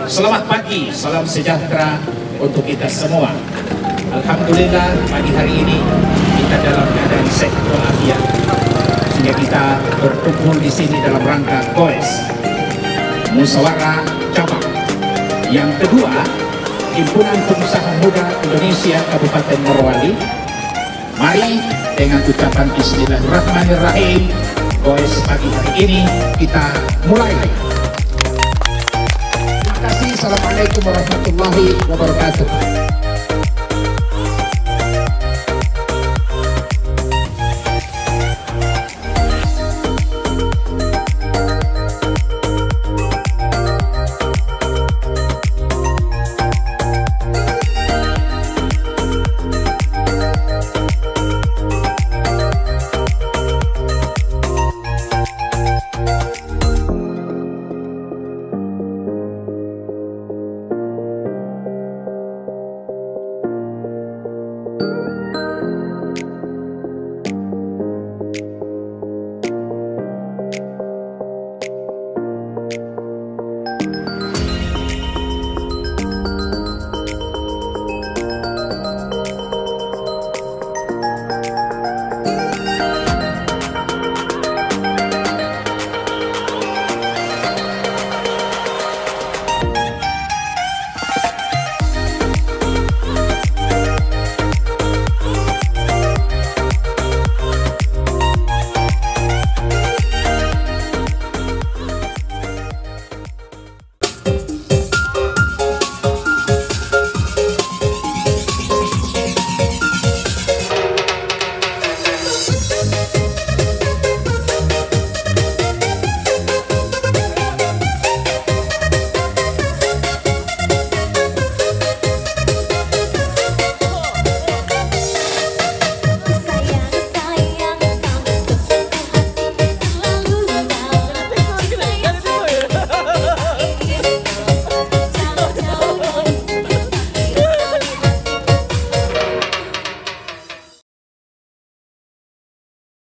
Selamat pagi, salam sejahtera untuk kita semua. Alhamdulillah pagi hari ini kita dalam keadaan sehat walafiat, sehingga kita berkumpul di sini dalam rangka Gowes, musyawara cabang. Yang kedua, Himpunan Pengusaha Muda Indonesia Kabupaten Morowali. Mari dengan ucapan Bismillahirrahmanirrahim, Gowes pagi hari ini kita mulai. Terima kasih. Assalamualaikum warahmatullahi wabarakatuh.